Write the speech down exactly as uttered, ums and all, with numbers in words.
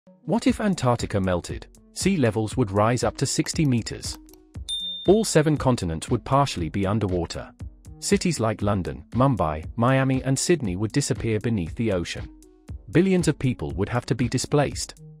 What if Antarctica melted? Sea levels would rise up to sixty meters. All seven continents would partially be underwater. Cities like London, Mumbai, Miami and Sydney would disappear beneath the ocean. Billions of people would have to be displaced.